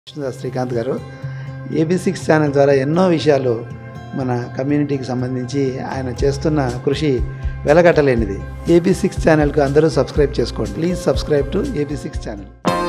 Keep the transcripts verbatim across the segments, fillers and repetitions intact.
శ్రీకాంత్ గారు AB six channel ద్వారా ఎన్నో విషయాలు మన కమ్యూనిటీకి సంబంధించి ఆయన చేస్తున్న కృషి వెలగట్టలేనిది. ఏబీ సిక్స్ ఛానల్కు అందరూ సబ్స్క్రైబ్ చేసుకోండి. Please subscribe to AB six channel.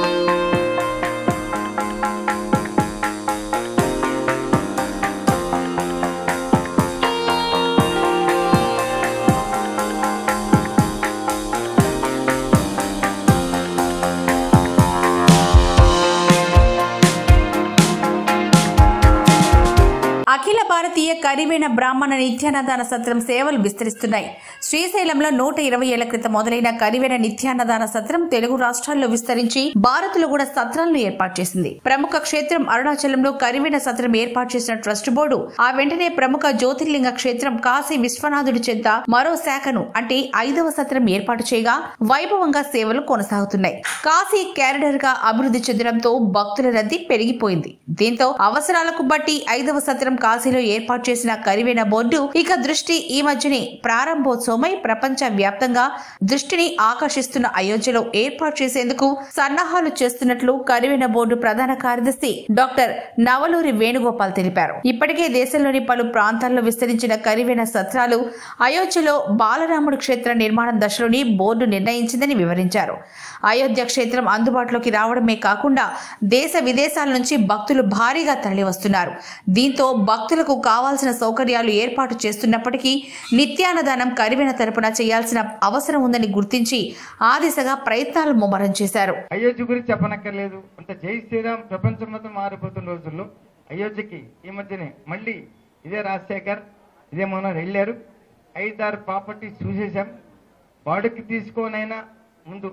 Akhila Bharatiya Karivena Brahmana Nityannadana సత్రం సేవలు విస్తరిస్తున్నాయి. శ్రీశైలంలో నూట ఇరవై ఏళ్ల క్రితం మొదలైన కరివేన నిత్యాన్నదాన సత్రం తెలుగు రాష్ట్రాల్లో విస్తరించి భారత్లో కూడా సత్రాలను ఏర్పాటు చేసింది. ప్రముఖ క్షేత్రం అరుణాచలంలో కరివేన సత్రం ఏర్పాటు చేసిన ట్రస్ట్ బోర్డు ఆ వెంటనే ప్రముఖ జ్యోతిర్లింగ క్షేత్రం కాశీ విశ్వనాథుడి చెంత మరో శాఖను అంటే ఐదవ సత్రం ఏర్పాటు చేయగా వైభవంగా సేవలు కొనసాగుతున్నాయి. కాశీ క్యారిడర్ గా అభివృద్ధి చెందడంతో భక్తుల రద్దీ పెరిగిపోయింది. దీంతో అవసరాలకు బట్టి ఐదవ సత్రం కాశీలో ఏర్పాటు చేసిన కరివేన బోర్డు ఇక దృష్టి ఈ మధ్యనే ప్రారంభోత్సవమై ప్రపంచ వ్యాప్తంగా దృష్టిని ఆకర్షిస్తున్న అయోధ్యలో ఏర్పాటు చేసేందుకు సన్నాహాలు చేస్తున్నట్లు కరివేన బోర్డు ప్రధాన కార్యదర్శి డాక్టర్ నవలూరి వేణుగోపాల్ తెలిపారు. ఇప్పటికే దేశంలోని పలు ప్రాంతాల్లో విస్తరించిన కరివేన సత్రాలు అయోధ్యలో బాలరాముడు క్షేత్ర నిర్మాణ దశలోని బోర్డు నిర్ణయించిందని వివరించారు. అయోధ్య క్షేత్రం అందుబాటులోకి రావడమే కాకుండా దేశ విదేశాల నుంచి భక్తులు భారీగా తరలివస్తున్నారు. దీంతో భక్తులకు కావాల్సిన సౌకర్యాలు ఏర్పాటు చేస్తున్నప్పటికీ నిత్యాన్నదానం కరివేన తరపున చేయాల్సిన అవసరం ఉందని గుర్తించి ఆ దిశగా ప్రయత్నాలు ముమ్మరం చేశారు. అయోధ్య గురించి చెప్పనక్కర్లేదు. అంటే జై శ్రీరామ్ ప్రపంచం మొత్తం మారిపోతున్న రోజుల్లో అయోధ్యకి ఈ మధ్యనే మళ్ళీ ఇదే రాజశేఖర్ ఇదే మొన్న వెళ్ళారు. ఐదారు ప్రాపర్టీస్ చూసేసాం. వాడికి తీసుకోనైనా ముందు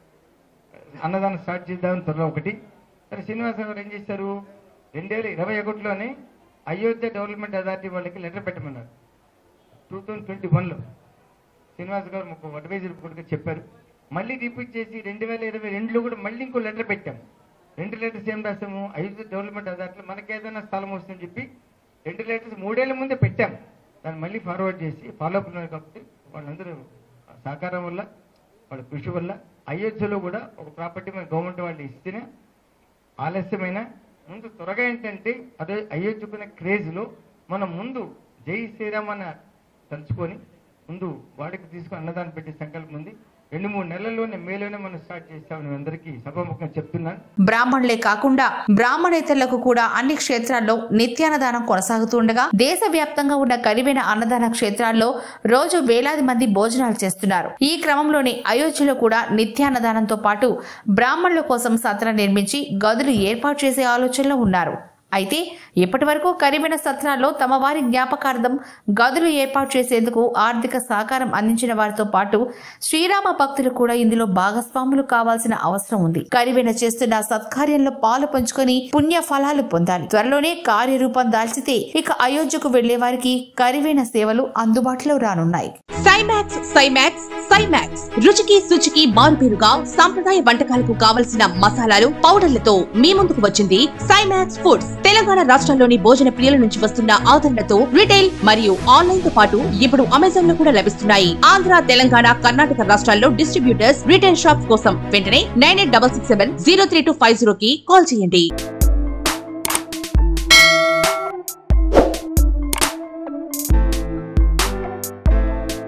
అన్నదానం స్టార్ట్ చేద్దామని త్వరలో ఒకటి. సరే శ్రీనివాస గారు ఏం చేశారు, రెండు వేల ఇరవై ఒకటిలోనే అయోధ్య డెవలప్మెంట్ అథారిటీ వాళ్ళకి లెటర్ పెట్టమన్నారు. టూ థౌజండ్ ట్వంటీ వన్లో శ్రీనివాస్ గారు మాకు అడ్వైజర్ కూడా చెప్పారు. మళ్ళీ రిపీట్ చేసి రెండు వేల ఇరవై రెండులో కూడా మళ్ళీ ఇంకో లెటర్ పెట్టాము. రెండు లెటర్స్ ఏం రాసాము, అయోధ్య డెవలప్మెంట్ అథారిటీలో మనకేదైనా స్థలం వస్తుందని చెప్పి రెండు లెటర్స్ మూడేళ్ల ముందే పెట్టాము. దాన్ని మళ్ళీ ఫార్వర్డ్ చేసి ఫాలోఅప్ ఉన్నారు. కాబట్టి వాళ్ళందరూ సహకారం వల్ల వాళ్ళ కృషి వల్ల అయోధ్యలో కూడా ఒక ప్రాపర్టీ మన గవర్నమెంట్ వాళ్ళు ఇస్తేనే ఆలస్యమైన ముందు త్వరగా ఏంటంటే అదే అయోధ్యకున్న క్రేజ్లో మనం ముందు జై శ్రీరామ్ అని తలుచుకొని ముందు వాడికి తీసుకుని అన్నదానం పెట్టే సంకల్పం ఉంది. రెండు మూడు నెలల్లోనే మేలోనే మనం స్టార్ట్ చేస్తామని అందరికీ సభాముఖంగా చెప్తున్నాను. బ్రాహ్మణులే కాకుండా బ్రాహ్మణేతరులకు కూడా అన్ని క్షేత్రాల్లో నిత్యాన్నదానం కొనసాగుతుండగా దేశవ్యాప్తంగా ఉన్న కరివేన అన్నదాన క్షేత్రాల్లో రోజు వేలాది మంది భోజనాలు చేస్తున్నారు. ఈ క్రమంలోనే అయోధ్యలో కూడా నిత్యాన్నదానంతో పాటు బ్రాహ్మణుల కోసం సత్రం నిర్మించి గదులు ఏర్పాటు చేసే ఆలోచనలో ఉన్నారు. అయితే ఇప్పటి వరకు కరివేన సత్రాల్లో తమ వారి జ్ఞాపకార్థం గదులు ఏర్పాటు చేసేందుకు ఆర్థిక సహకారం అందించిన వారితో పాటు శ్రీరామ భక్తులు కూడా ఇందులో భాగస్వాములు కావాల్సిన అవసరం ఉంది. కరివేన చేస్తున్న సత్కార్యంలో పాలు పంచుకొని పుణ్య ఫలాలు పొందాలి. త్వరలోనే కార్యరూపం దాల్చితే ఇక అయోధ్యకు వెళ్లే వారికి కరివేన సేవలు అందుబాటులో రానున్నాయి. సైమాక్స్ సైమాక్స్ సైమాక్స్ రుచికి శుచికి మారుపేరుగా సాంప్రదాయ వంటకాలకు కావలసిన మసాలాలు పౌడర్లతో మీ ముందుకు వచ్చింది సైమాక్స్ ఫుడ్స్. తెలంగాణ రాష్ట్రంలోని భోజన ప్రియుల నుంచి వస్తున్న ఆదరణతో రిటైల్ మరియు ఆన్లైన్ తో పాటు ఇప్పుడు అమెజాన్ లో కూడా లభిస్తున్నాయి. ఆంధ్ర, తెలంగాణ, కర్ణాటక రాష్ట్రాల్లో డిస్ట్రిబ్యూటర్స్ రిటైల్ షాప్స్ కోసం వెంటనే nine eight double six seven zero three two five zero కి కాల్ చేయండి.